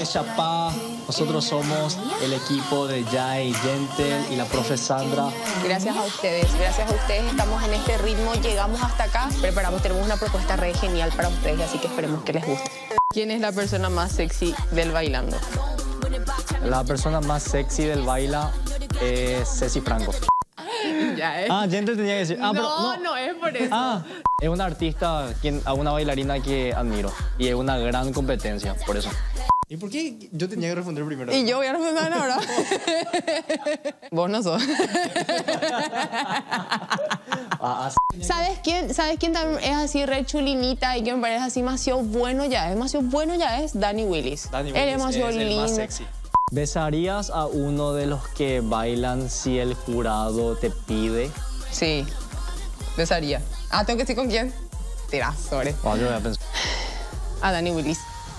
es Chapá. Nosotros somos el equipo de Jai, Gentle y la profe Sandra. Gracias a ustedes estamos en este ritmo, llegamos hasta acá, tenemos una propuesta re genial para ustedes, así que esperemos que les guste. ¿Quién es la persona más sexy del bailando? La persona más sexy del baila es Ceci Franco. Ya es. Ah, Gentle tenía que decir. Ah, pero no es por eso. Ah, es una artista, una bailarina que admiro y es una gran competencia, por eso. ¿Y por qué yo tenía que responder primero? Y yo voy a responder ahora. Vos no sos. ¿Sabes quién también es así re chulinita y que me parece así demasiado bueno ya? Es Dani Willis. Dani Él es Willis demasiado es el lindo. más sexy. ¿Besarías a uno de los que bailan si el jurado te pide? Sí, besaría. Ah, ¿tengo que decir con quién? Tirazores. Oh, yo voy a pensar. A Dani Willis.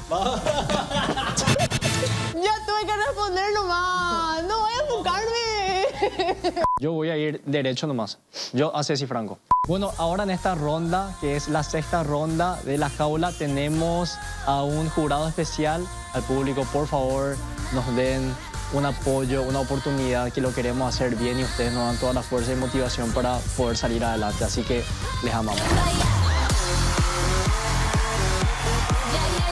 Ya tuve que responder nomás. No voy a enfocarme. Yo voy a ir derecho nomás. Yo a Ceci Franco. Bueno, ahora en esta ronda, que es la sexta ronda de la jaula, tenemos a un jurado especial. Al público, por favor, nos den un apoyo, una oportunidad, que lo queremos hacer bien y ustedes nos dan toda la fuerza y motivación para poder salir adelante. Así que les amamos.